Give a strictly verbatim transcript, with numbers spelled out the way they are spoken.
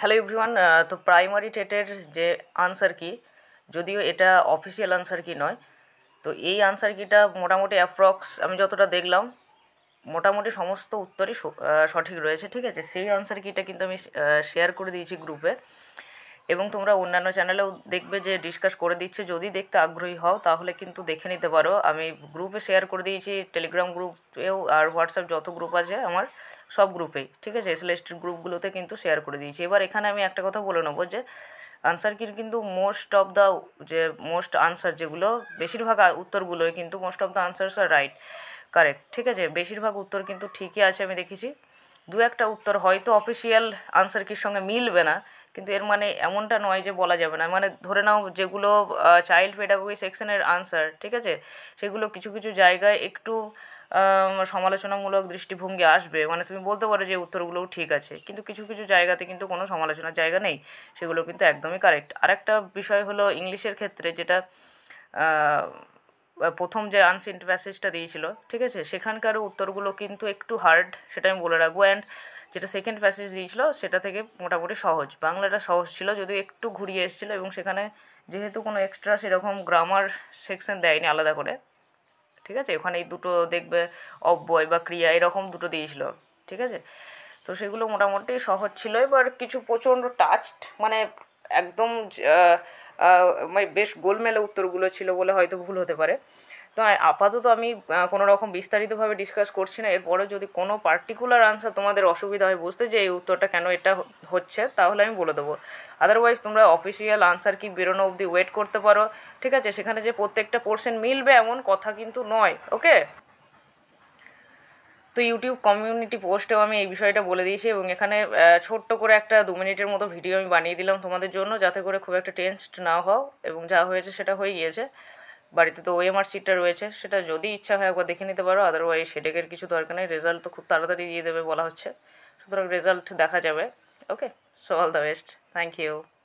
Hello everyone, তো primary টেটের যে আনসার কি, যদিও এটা অফিসিয়াল আনসার কি নয়, তো এই আনসার কিটা মোটামুটি অ্যাপ্রক্স আমি যতটা দেখলাম মোটামুটি সমস্ত উত্তরই স- আহ, সঠিক রয়েছে। ঠিক আছে, সেই আনসার কিটা কিন্তু আমি শেয়ার করে দিয়েছি গ্রুপে, এবং তোমরা অন্যান্য চ্যানেলেও দেখবে যে ডিসকাস করে দিচ্ছে। যদি দেখতে আগ্রহী হও তাহলে কিন্তু দেখে নিতে পারো। আমি গ্রুপে শেয়ার করে দিয়েছি, টেলিগ্রাম গ্রুপেও আর হোয়াটসঅ্যাপ যত গ্রুপ আছে আমার সব গ্রুপেই। ঠিক আছে, এসএলএসটির গ্রুপগুলোতে কিন্তু শেয়ার করে দিয়েছি। এবার এখানে আমি একটা কথা বলে নেবো যে আনসার কির কিন্তু মোস্ট অফ দ্য যে মোস্ট আনসার যেগুলো বেশিরভাগ আ- উত্তরগুলোই কিন্তু মোস্ট অফ দ্য আনসার্স আর রাইট, কারেক্ট। ঠিক আছে, বেশিরভাগ উত্তর কিন্তু ঠিকই আছে আমি দেখেছি। দু একটা উত্তর হয়তো অফিসিয়াল আনসার কির সঙ্গে মিলবে না, কিন্তু এর মানে এমনটা নয় যে বলা যাবে না। মানে ধরে নাও যেগুলো চাইল্ড পেডাগোগি সেকশনের আনসার, ঠিক আছে, সেগুলো কিছু কিছু জায়গায় একটু আম, সমালোচনামূলক দৃষ্টিভঙ্গি আসবে। মানে তুমি বলতে পারো যে উত্তরগুলোও ঠিক আছে, কিন্তু কিছু কিছু জায়গাতে কিন্তু কোনো সমালোচনার জায়গা নেই, সেগুলো কিন্তু একদমই কারেক্ট। আরেকটা বিষয় হলো ইংলিশের ক্ষেত্রে, যেটা আহ, প্রথম যে আনসিন্ট প্যাসেজটা দিয়েছিল, ঠিক আছে, সেখানকার উত্তরগুলো কিন্তু একটু হার্ড, সেটা আমি বলে রাখবো। অ্যান্ড যেটা সেকেন্ড প্যাসেজ দিয়েছিল সেটা থেকে মোটামুটি সহজ, বাংলাটা সহজ ছিল, যদিও একটু ঘুরিয়ে এসেছিলো, এবং সেখানে যেহেতু কোনো এক্সট্রা সেরকম গ্রামার সেকশন দেয়নি আলাদা করে। ঠিক আছে, ওখানে এই দুটো দেখবে অব্যয় বা ক্রিয়া এরকম দুটো দিয়েছিল। ঠিক আছে, তো সেগুলো মোটামুটি সহজ ছিল। এবার কিছু প্রচণ্ড টাচড, মানে একদম আহ, আহ, মানে বেশ গোলমেলে উত্তরগুলো ছিল বলে হয়তো ভুল হতে পারে। তো আপাতত আমি আহ, কোনো রকম বিস্তারিতভাবে ডিসকাস করছি না। এরপরে যদি কোনো পার্টিকুলার আনসার তোমাদের অসুবিধা হয় বুঝতে যে এই উত্তরটা কেন এটা হ- হচ্ছে, তাহলে আমি বলে দেবো। আদারওয়াইজ তোমরা অফিসিয়াল আনসার কি বেরোনো অবধি ওয়েট করতে পারো। ঠিক আছে, সেখানে যে প্রত্যেকটা পোর্শন মিলবে এমন কথা কিন্তু নয়। ওকে, তো ইউটিউব কমিউনিটি পোস্টেও আমি এই বিষয়টা বলে দিয়েছি, এবং এখানে আহ, ছোট্ট করে একটা দু মিনিটের মতো ভিডিও আমি বানিয়ে দিলাম তোমাদের জন্য, যাতে করে খুব একটা টেনসড না হও। এবং যা হয়েছে সেটা হয়ে গিয়েছে। বাড়িতে তো ওএমআর সিটটা রয়েছে, সেটা যদি ইচ্ছা হয় একবার দেখে নিতে পারো। আদারওয়াইজ হেডেকের কিছু দরকার নেই, রেজাল্ট তো খুব তাড়াতাড়ি দিয়ে দেবে বলা হচ্ছে, সুতরাং রেজাল্ট দেখা যাবে। Okay, so all the best, thank you.